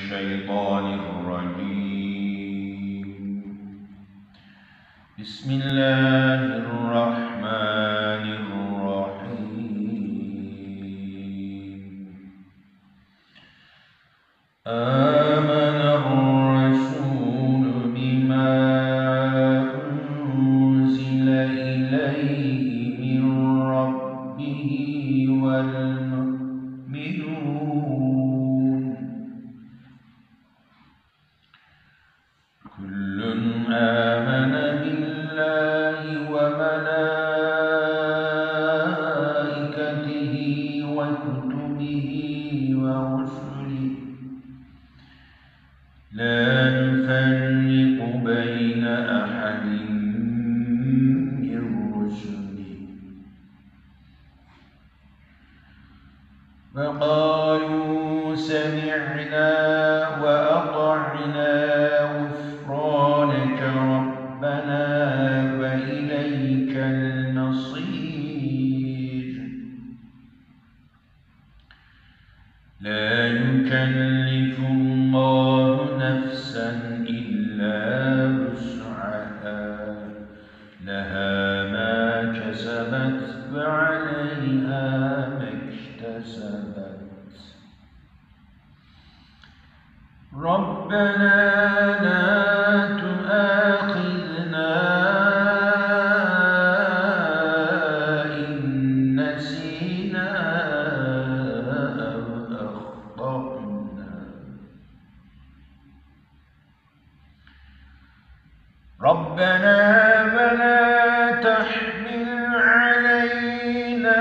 الشيطان الرجيم. بسم الله الرحمن الرحيم. آمن الرسول بما أنزل إليه من ربه والمؤمنون كل آمن بالله وملائكته وكتبه ورسله لا نفرق بين أحد من رسله وقالوا سمعنا وأطعنا غفرانك ربنا وإليك المصير. لا يكلف الله نفسا إلا وسعها لها ما كسبت وعليها ما اكتسبت. ربنا لا تؤاخذنا إن نسينا أو أخطأنا. ربنا ولا تحمل علينا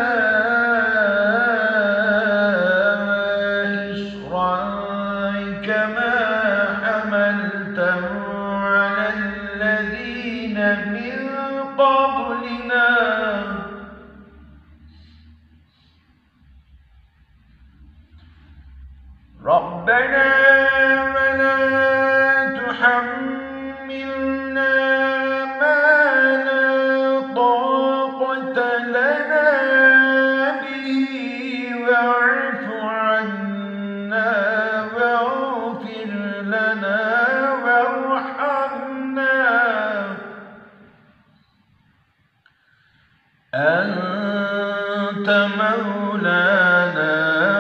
إصرا كما حملته على الذين من قبلنا. ربنا ولا تحملنا ما لا طاقة لنا به واعف عنا واغفر لنا وارحمنا أنت مولانا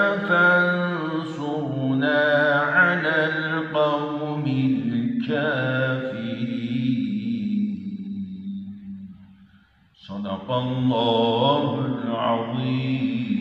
فانصرنا على القوم الكافرين. صدق الله العظيم.